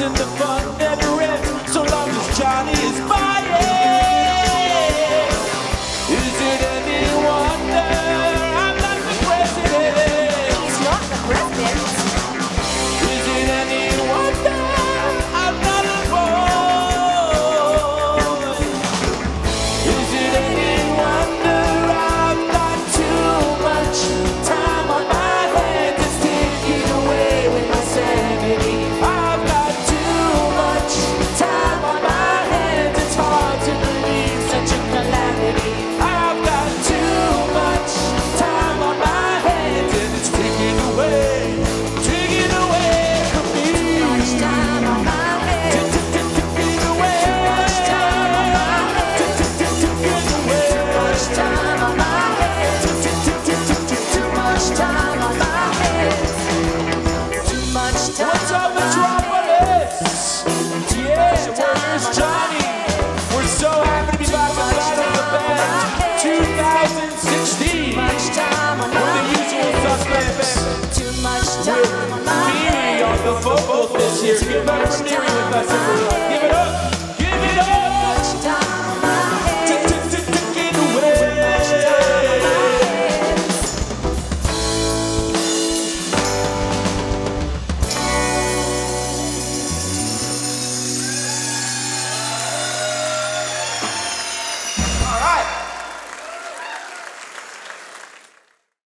and the fun never ends, so long as Johnny is buying. Is it any wonder I'm not the president? He's not the president. Is it any wonder I'm not a boy? Is it any wonder I've got too much time on my hands? It's taking away with my sanity. I've got too much time on my hands. It's hard to believe such a calamity. I've got too much time on my hands, and it's taking away from me. Too much time on my hands. Taking away. Too much time on my hands. Taking away. Too much time on my hands. Too much time on my hands. Too much time. What's up, Metropolis? Yeah, where's Johnny? We're so happy to be back at Battle of the Band 2016. Too much time on my We're the usual suspect band. Too much time on my Miri on the vocals this year. Get back from Miri with us, everyone.